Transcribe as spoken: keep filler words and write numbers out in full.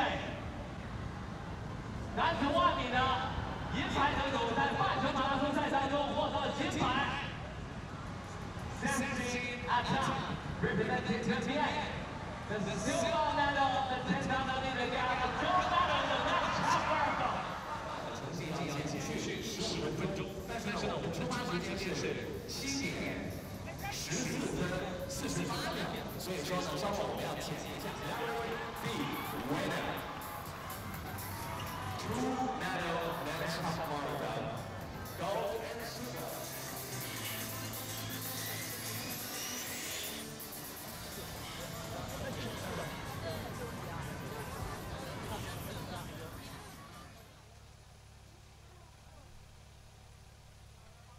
男子万米的银牌得主在半程马拉松赛当中获得金牌。Sixteen Acham representing Japan. The silver medal of the ten thousand meter gap, the gold medal of the next half marathon. 成绩将继续十五分钟，但是呢，我们出发时间是七点十四分四十八秒，所以说呢，稍后我们要检一下。The winner